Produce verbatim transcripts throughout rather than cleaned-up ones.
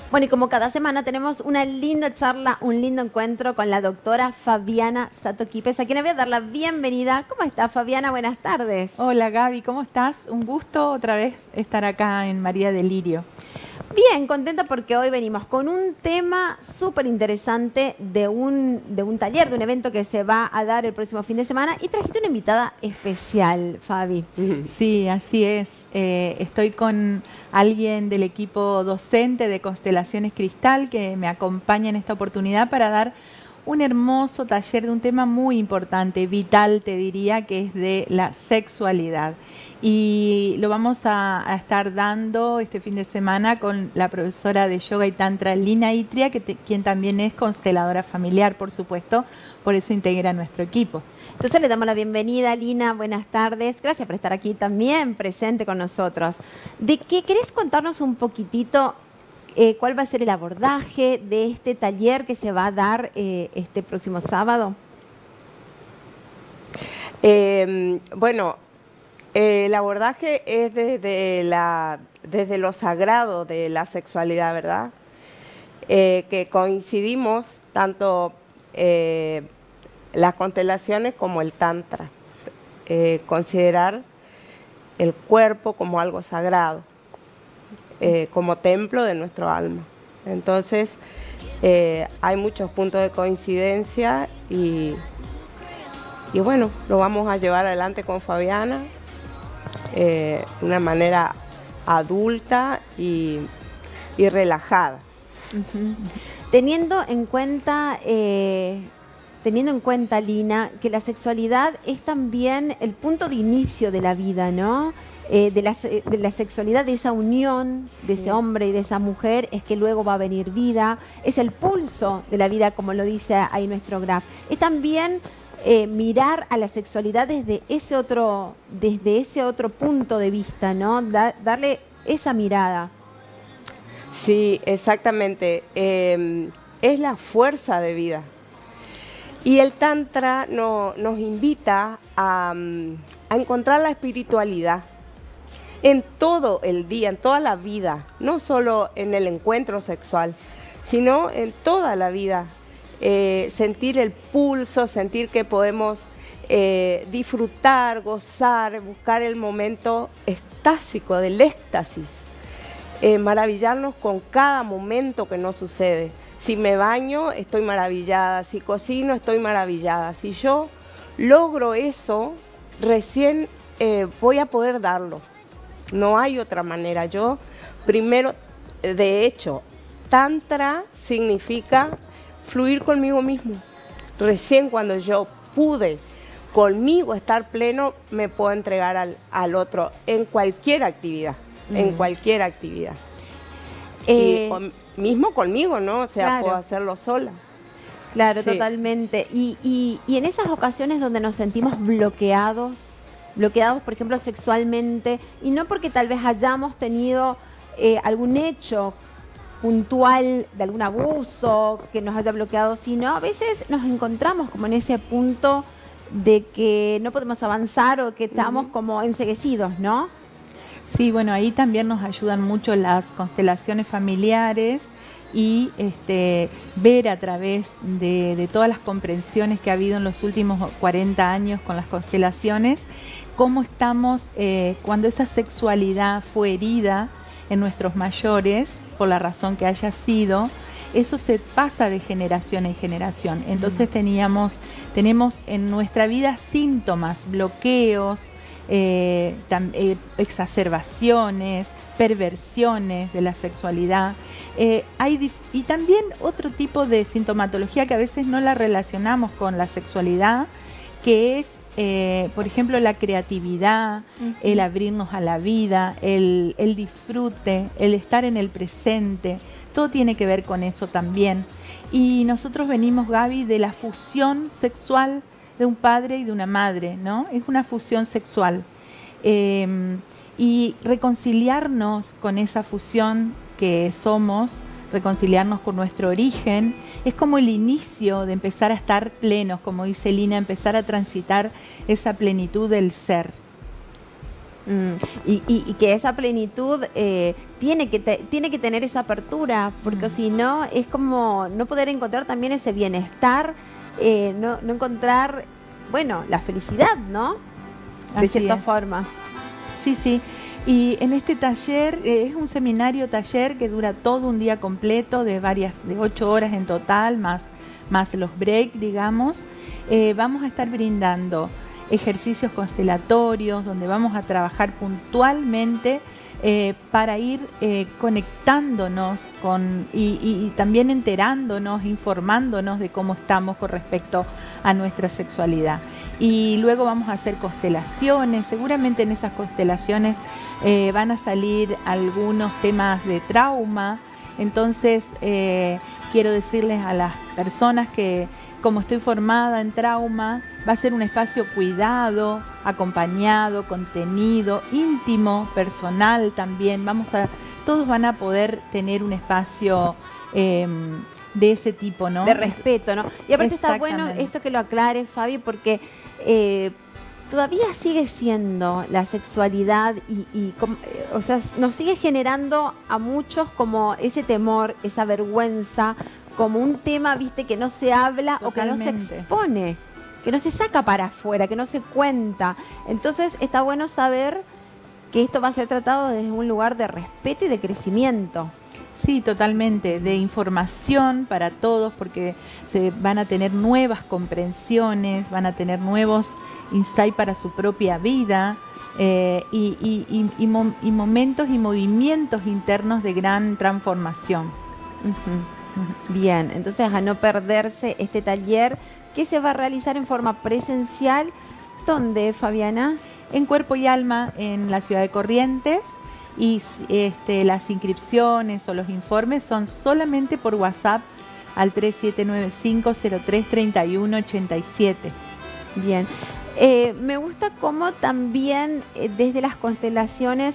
Bueno, y como cada semana tenemos una linda charla, un lindo encuentro con la doctora Fabiana Sato Quipes, a quien le voy a dar la bienvenida. ¿Cómo está, Fabiana? Buenas tardes. Hola, Gaby, ¿cómo estás? Un gusto otra vez estar acá en María de Lirio. Bien, contenta porque hoy venimos con un tema súper interesante de un, de un taller, de un evento que se va a dar el próximo fin de semana, y trajiste una invitada especial, Fabi. Sí, así es. Eh, estoy con alguien del equipo docente de Constelaciones Cristal que me acompaña en esta oportunidad para dar un hermoso taller de un tema muy importante, vital te diría, que es de la sexualidad. Y lo vamos a, a estar dando este fin de semana con la profesora de yoga y tantra Lina Itria, que te, quien también es consteladora familiar, por supuesto, por eso integra nuestro equipo. Entonces le damos la bienvenida, Lina, buenas tardes. Gracias por estar aquí también presente con nosotros. ¿De qué querés contarnos un poquitito eh, cuál va a ser el abordaje de este taller que se va a dar eh, este próximo sábado? Eh, bueno, eh, el abordaje es desde, la, desde lo sagrado de la sexualidad, ¿verdad? Eh, que coincidimos tanto eh, las constelaciones como el tantra. Eh, considerar el cuerpo como algo sagrado, eh, como templo de nuestro alma. Entonces, eh, hay muchos puntos de coincidencia y, y bueno, lo vamos a llevar adelante con Fabiana eh, de una manera adulta y, y relajada. Uh-huh. Teniendo en cuenta... Eh... Teniendo en cuenta, Lina, que la sexualidad es también el punto de inicio de la vida, ¿no? Eh, de, la, de la sexualidad, de esa unión de ese hombre y de esa mujer, es que luego va a venir vida. Es el pulso de la vida, como lo dice ahí nuestro graf. Es también eh, mirar a la sexualidad desde ese otro, desde ese otro punto de vista, ¿no? Da, darle esa mirada. Sí, exactamente. Eh, es la fuerza de vida. Y el Tantra no, nos invita a, a encontrar la espiritualidad en todo el día, en toda la vida, no solo en el encuentro sexual, sino en toda la vida. Eh, sentir el pulso, sentir que podemos eh, disfrutar, gozar, buscar el momento extásico del éxtasis, eh, maravillarnos con cada momento que nos sucede. Si me baño, estoy maravillada. Si cocino, estoy maravillada. Si yo logro eso, recién eh, voy a poder darlo. No hay otra manera. Yo, primero, de hecho, Tantra significa fluir conmigo mismo. Recién cuando yo pude conmigo estar pleno, me puedo entregar al, al otro en cualquier actividad. Mm. En cualquier actividad. Eh... Y con, mismo conmigo, ¿no? O sea, claro, puedo hacerlo sola. Claro, sí, totalmente. Y, y, y en esas ocasiones donde nos sentimos bloqueados, bloqueados, por ejemplo, sexualmente, y no porque tal vez hayamos tenido eh, algún hecho puntual de algún abuso que nos haya bloqueado, sino a veces nos encontramos como en ese punto de que no podemos avanzar o que estamos uh-huh. como enceguecidos, ¿no? Sí, bueno, ahí también nos ayudan mucho las constelaciones familiares y este, ver a través de, de todas las comprensiones que ha habido en los últimos cuarenta años con las constelaciones, cómo estamos eh, cuando esa sexualidad fue herida en nuestros mayores, por la razón que haya sido, eso se pasa de generación en generación. Entonces teníamos, tenemos en nuestra vida síntomas, bloqueos, Eh, tam, eh, exacerbaciones, perversiones de la sexualidad. Eh, hay y también otro tipo de sintomatología que a veces no la relacionamos con la sexualidad, que es, eh, por ejemplo, la creatividad, uh-huh. el abrirnos a la vida, el, el disfrute, el estar en el presente. Todo tiene que ver con eso también. Y nosotros venimos, Gaby, de la fusión sexual de un padre y de una madre, ¿no? Es una fusión sexual. Eh, y reconciliarnos con esa fusión que somos, reconciliarnos con nuestro origen, es como el inicio de empezar a estar plenos, como dice Lina, empezar a transitar esa plenitud del ser. Mm, y, y, y que esa plenitud eh, tiene, que te, tiene que tener esa apertura, porque mm. si no, es como no poder encontrar también ese bienestar, eh, no, no encontrar, bueno, la felicidad, ¿no? De Así cierta es. forma. Sí, sí. Y en este taller, eh, es un seminario taller que dura todo un día completo, de varias, de ocho horas en total, más, más los breaks, digamos. Eh, vamos a estar brindando ejercicios constelatorios, donde vamos a trabajar puntualmente eh, para ir eh, conectándonos con, y, y, y también enterándonos, informándonos de cómo estamos con respecto a nuestra sexualidad. Y luego vamos a hacer constelaciones, seguramente en esas constelaciones eh, van a salir algunos temas de trauma, entonces eh, quiero decirles a las personas que como estoy formada en trauma, va a ser un espacio cuidado, acompañado, contenido, íntimo, personal también. Vamos a, todos van a poder tener un espacio eh, de ese tipo, ¿no? De respeto, ¿no? Y aparte está bueno esto que lo aclare, Fabi, porque eh, todavía sigue siendo la sexualidad y, y o sea, nos sigue generando a muchos como ese temor, esa vergüenza, como un tema, viste, que no se habla. Totalmente. O que no se expone, que no se saca para afuera, que no se cuenta. Entonces está bueno saber que esto va a ser tratado desde un lugar de respeto y de crecimiento. Sí, totalmente, de información para todos, porque se van a tener nuevas comprensiones, van a tener nuevos insights para su propia vida, eh, y, y, y, y, mo y momentos y movimientos internos de gran transformación. Uh-huh. Bien, entonces a no perderse este taller que se va a realizar en forma presencial. ¿Dónde, Fabiana? En Cuerpo y Alma, en la ciudad de Corrientes. Y este, las inscripciones o los informes son solamente por WhatsApp al tres siete nueve cinco cero tres tres uno ocho siete. Bien, eh, me gusta cómo también eh, desde las constelaciones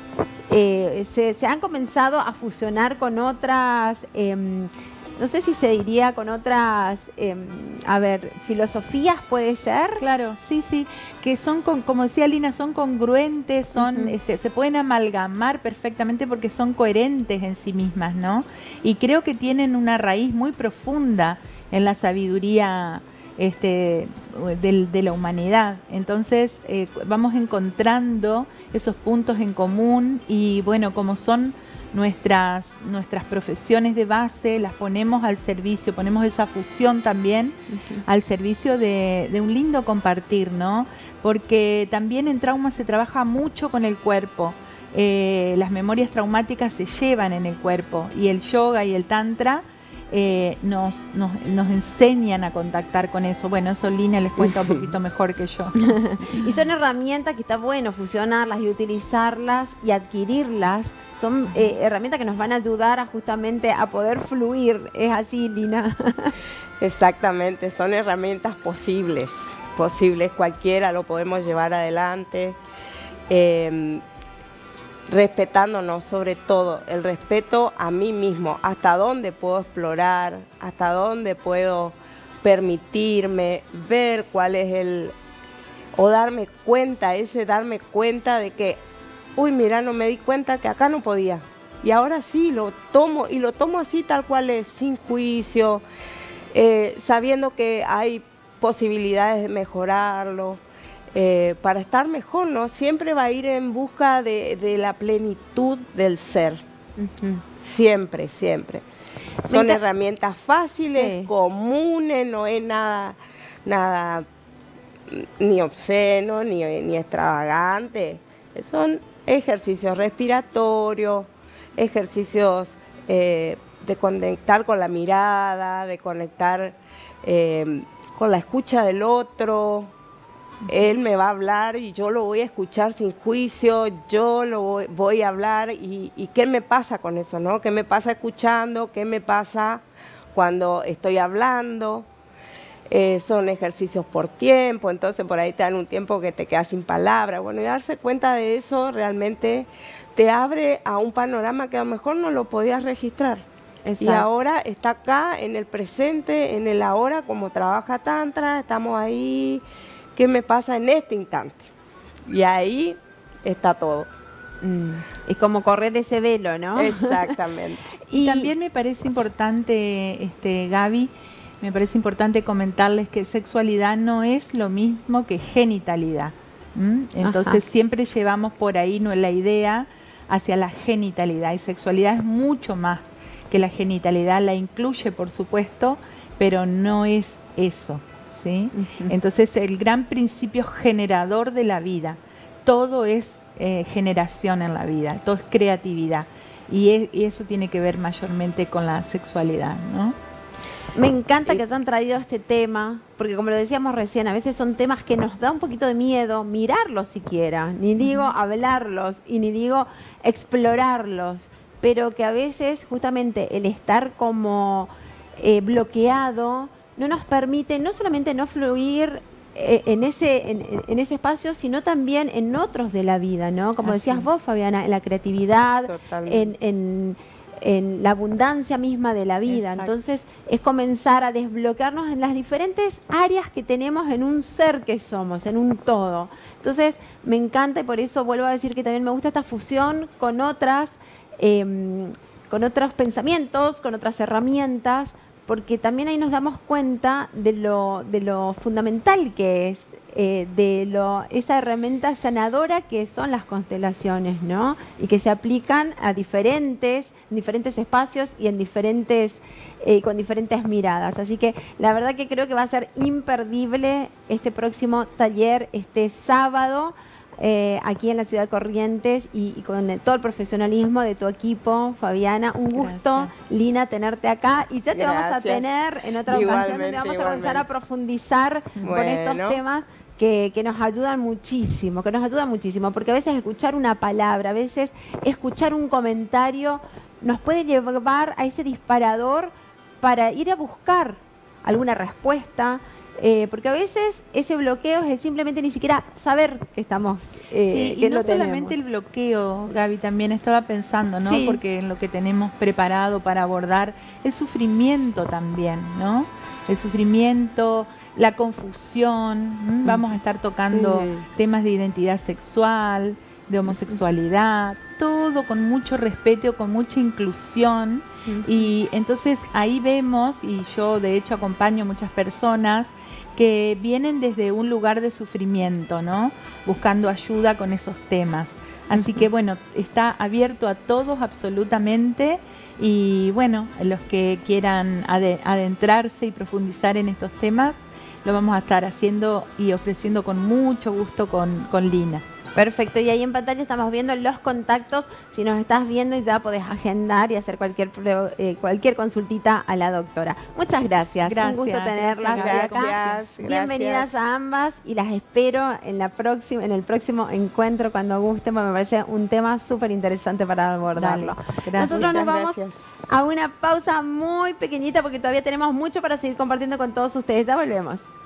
Eh, se, se han comenzado a fusionar con otras, eh, no sé si se diría con otras, eh, a ver, filosofías, ¿puede ser? Claro, sí, sí, que son, con, como decía Lina, son congruentes, son, uh-huh. este, se pueden amalgamar perfectamente porque son coherentes en sí mismas, ¿no? Y creo que tienen una raíz muy profunda en la sabiduría este, de, de la humanidad. Entonces eh, vamos encontrando esos puntos en común y bueno, como son nuestras, nuestras profesiones de base, las ponemos al servicio, ponemos esa fusión también uh-huh. al servicio de, de un lindo compartir, ¿no? Porque también en trauma se trabaja mucho con el cuerpo, eh, las memorias traumáticas se llevan en el cuerpo y el yoga y el tantra Eh, nos, nos, nos enseñan a contactar con eso. Bueno, eso Lina les cuenta un poquito mejor que yo. Y son herramientas que está bueno fusionarlas y utilizarlas y adquirirlas. Son eh, herramientas que nos van a ayudar a justamente a poder fluir. ¿Es así, Lina? Exactamente, son herramientas posibles, posibles, cualquiera lo podemos llevar adelante. Eh, respetándonos, sobre todo el respeto a mí mismo, hasta dónde puedo explorar, hasta dónde puedo permitirme ver cuál es el, o darme cuenta, ese darme cuenta de que, uy, mira, no me di cuenta que acá no podía, y ahora sí, lo tomo, y lo tomo así tal cual es, sin juicio, eh, sabiendo que hay posibilidades de mejorarlo. Eh, para estar mejor, ¿no? Siempre va a ir en busca de, de la plenitud del ser. Uh-huh. Siempre, siempre. Son Me herramientas fáciles, sí. comunes, no es nada, nada ni obsceno, ni, ni extravagante. Son ejercicios respiratorios, ejercicios eh, de conectar con la mirada, de conectar eh, con la escucha del otro. Él me va a hablar y yo lo voy a escuchar sin juicio, yo lo voy, voy a hablar y, y ¿qué me pasa con eso, no? ¿Qué me pasa escuchando? ¿Qué me pasa cuando estoy hablando? Eh, son ejercicios por tiempo, entonces por ahí te dan un tiempo que te quedas sin palabras. Bueno, y darse cuenta de eso realmente te abre a un panorama que a lo mejor no lo podías registrar. Exacto. Y ahora está acá, en el presente, en el ahora, como trabaja Tantra, estamos ahí. ¿Qué me pasa en este instante? Y ahí está todo. Mm, es como correr ese velo, ¿no? Exactamente. Y también me parece importante, este, Gaby, me parece importante comentarles que sexualidad no es lo mismo que genitalidad. ¿m? Entonces Ajá. siempre llevamos por ahí no, la idea hacia la genitalidad, y sexualidad es mucho más que la genitalidad, la incluye por supuesto, pero no es eso, ¿sí? Uh-huh. Entonces el gran principio generador de la vida, todo es eh, generación en la vida, todo es creatividad, y, es, y eso tiene que ver mayormente con la sexualidad, ¿no? Me encanta que hayan traído este tema, porque como lo decíamos recién, a veces son temas que nos da un poquito de miedo mirarlos siquiera, ni digo hablarlos y ni digo explorarlos, pero que a veces justamente el estar como eh, bloqueado no nos permite no solamente no fluir eh, en, ese, en, en ese espacio, sino también en otros de la vida, ¿no? Como Así. decías vos, Fabiana, en la creatividad, en... en en la abundancia misma de la vida. Exacto. Entonces es comenzar a desbloquearnos en las diferentes áreas que tenemos en un ser que somos, en un todo. Entonces me encanta, y por eso vuelvo a decir que también me gusta esta fusión con otras, eh, con otros pensamientos, con otras herramientas, porque también ahí nos damos cuenta de lo, de lo fundamental que es, eh, de lo, esa herramienta sanadora que son las constelaciones, ¿no? Y que se aplican a diferentes diferentes espacios y en diferentes eh, con diferentes miradas. Así que la verdad que creo que va a ser imperdible este próximo taller, este sábado, eh, aquí en la ciudad de Corrientes, y, y con el, todo el profesionalismo de tu equipo, Fabiana. Un gusto, Gracias. Lina, tenerte acá, y ya te Gracias. vamos a tener en otra igualmente, ocasión donde vamos igualmente. a comenzar a profundizar bueno. con estos temas Que, que nos ayudan muchísimo, que nos ayudan muchísimo, porque a veces escuchar una palabra, a veces escuchar un comentario nos puede llevar a ese disparador para ir a buscar alguna respuesta, eh, porque a veces ese bloqueo es el simplemente ni siquiera saber que estamos eh, sí, que y no lo solamente tenemos. El bloqueo, Gaby, también estaba pensando, ¿no? Sí. Porque en lo que tenemos preparado para abordar el sufrimiento también, ¿no? El sufrimiento, la confusión, vamos a estar tocando sí. temas de identidad sexual, de homosexualidad, todo con mucho respeto, con mucha inclusión, uh-huh. y entonces ahí vemos, y yo de hecho acompaño a muchas personas que vienen desde un lugar de sufrimiento, ¿no? Buscando ayuda con esos temas. Así uh-huh. que bueno, está abierto a todos absolutamente. Y bueno, los que quieran adentrarse y profundizar en estos temas, lo vamos a estar haciendo y ofreciendo con mucho gusto con, con Lina. Perfecto, y ahí en pantalla estamos viendo los contactos. Si nos estás viendo, y ya podés agendar y hacer cualquier eh, cualquier consultita a la doctora. Muchas gracias, gracias un gusto tenerlas gracias, acá. Gracias. Bienvenidas a ambas, y las espero en la próxima, en el próximo encuentro cuando gusten, porque me parece un tema súper interesante para abordarlo. Nosotros nos vamos gracias. a una pausa muy pequeñita, porque todavía tenemos mucho para seguir compartiendo con todos ustedes. Ya volvemos.